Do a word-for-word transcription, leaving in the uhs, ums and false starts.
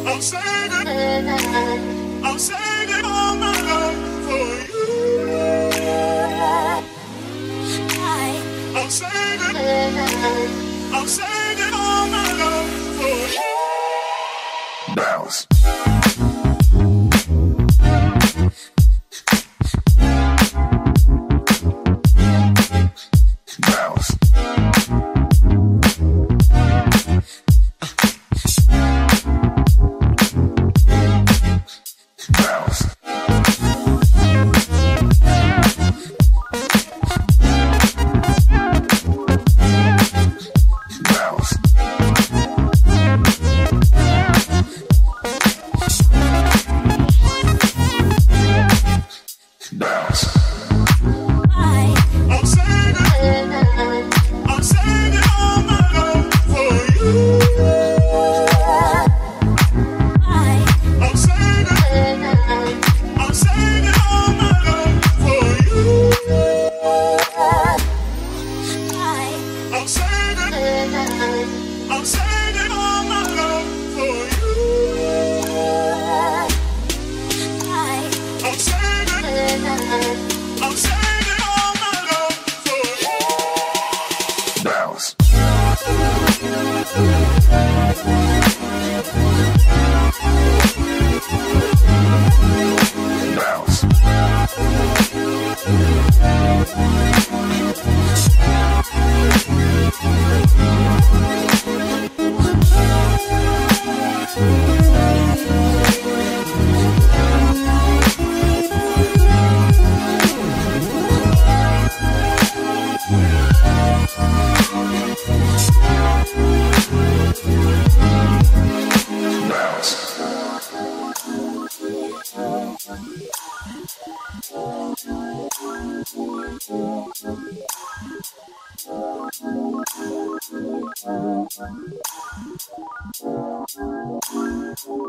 I'm saving, I'm saving all my love for you. I'm saving, I'm saving all my love for you. Bounce. I'm saving all my love for you. I'm saving, I'm saving all my love for you. Bounce. Bounce. Bounce.